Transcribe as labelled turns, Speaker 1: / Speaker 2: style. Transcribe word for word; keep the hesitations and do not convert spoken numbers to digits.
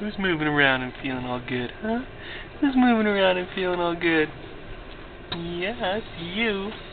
Speaker 1: Who's moving around and feeling all good, huh? Who's moving around and feeling all good? Yeah, it's you.